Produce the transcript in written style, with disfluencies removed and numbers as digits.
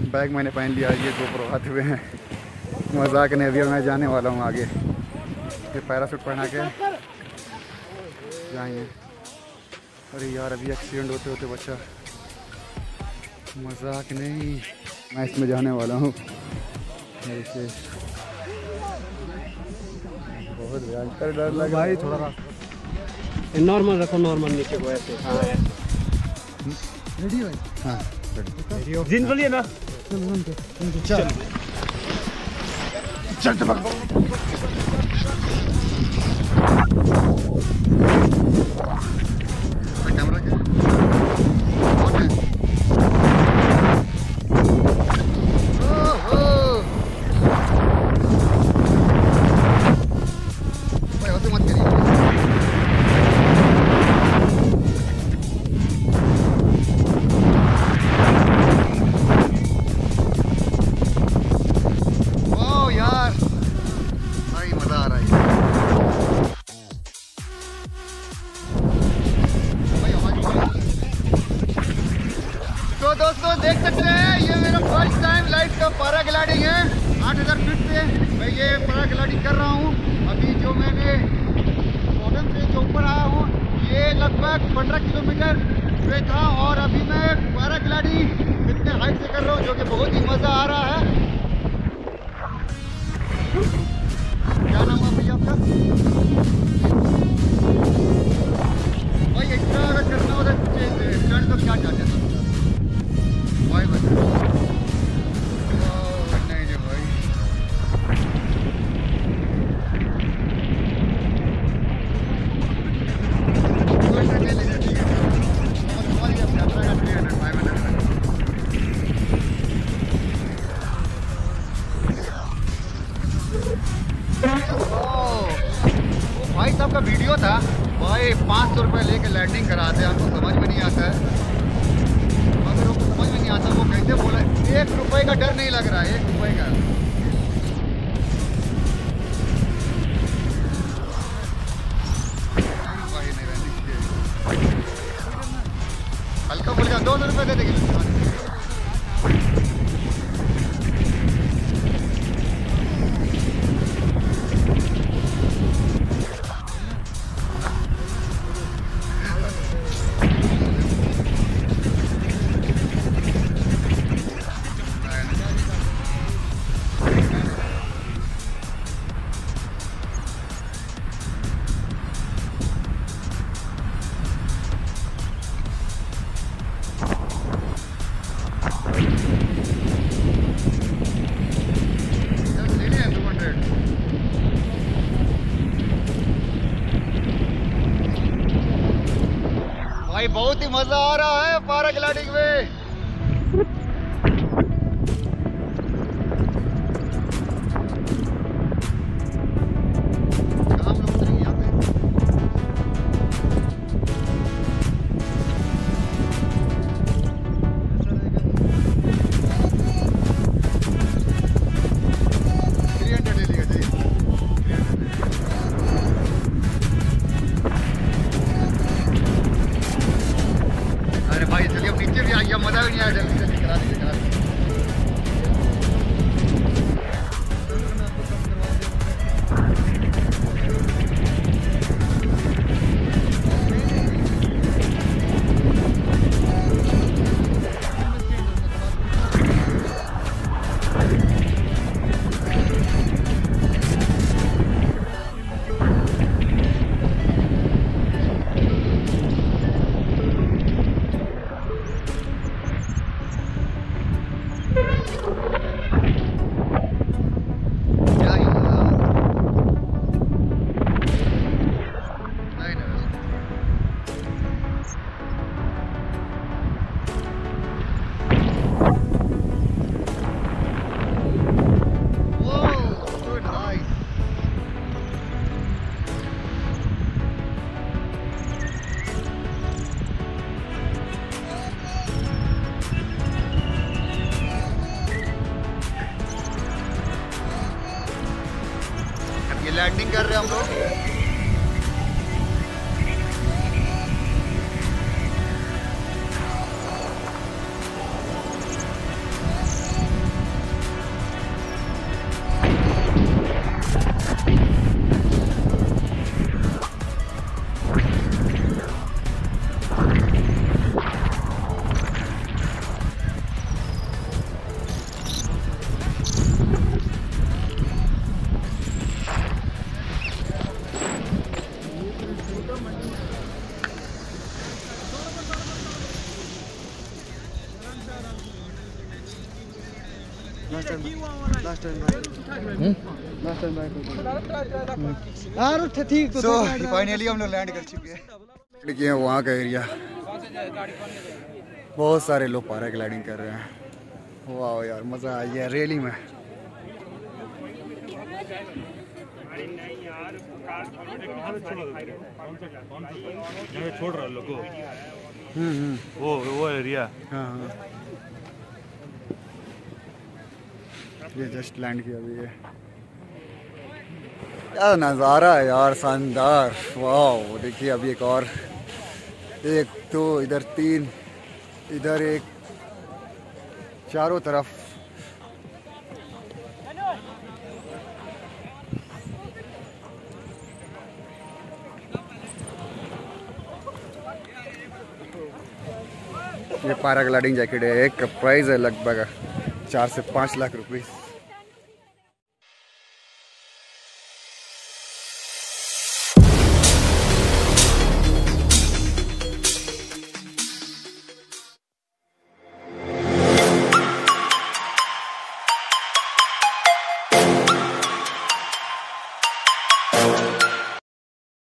Bag मैंने पहन लिया, ये GoPro हाथ हुए हैं, मजाक नहीं। अभी मैं जाने वाला हूँ आगे, ये पैराशूट पहना के जाएंगे। अरे यार अभी एक्सीडेंट होते होते बच्चा, मजाक नहीं। मैं इसमें जाने वाला हूँ ऐसे, बहुत भयंकर डर लगा भाई। थोड़ा रास्ता नॉर्मल रखो, नॉर्मल नीचे को ऐसे। हाँ रेडी भाई, हाँ जिन बोलिए ना। चल चल चल कैमरा क्या भाई, होते मत करिए। तो दोस्तों देख सकते हैं, ये मेरा फर्स्ट टाइम लाइफ का पैराग्लाइडिंग है। 8000 फीट पे मैं ये पैराग्लाइडिंग कर रहा हूँ। अभी जो मैंने बॉटम से जो ऊपर आया हूँ, ये लगभग 15 किलोमीटर पे था, और अभी मैं पैराग्लाइडिंग इतने हाइट से कर रहा हूँ, जो कि बहुत ही मज़ा आ रहा है। क्या नाम है भैया आपका? भाई एक्स्ट्रा अगर करना होता स्टंट तो क्या चाहते हैं भाई? नहीं जो भाई, भाई साहब का वीडियो था भाई, 500 रुपये लेके लैंडिंग कराते हैं। हमको समझ में नहीं आता है, अगर हमको समझ में नहीं आता वो कैसे बोला। 1 रुपये का डर नहीं लग रहा है, 1 रुपये का। हल्का फुल्का 200 रुपये दे देंगे। भाई बहुत ही मजा आ रहा है पैराग्लाइडिंग में। मजा भी नहीं आया, जल्दी जल्दी करा दीजिए, करा दीजिए। लैंडिंग कर रहे हैं हम लोग। ठीक तो फाइनली हम लोग लैंड कर चुके हैं। देखिए वहाँ का एरिया, बहुत सारे लोग पैराग्लाइडिंग कर रहे हैं। वाह यार मज़ा आ गया रेली में। छोड़ रहा लोगो। वो एरिया। हाँ हाँ, ये जस्ट लैंड किया अभी। ये क्या नज़ारा है यार, शानदार। वाह देखिए अभी एक और, एक दो इधर, तीन इधर, एक चारों तरफ। ये पैराग्लाइडिंग जैकेट है, एक का प्राइस है लगभग 4 से 5 लाख रुपए।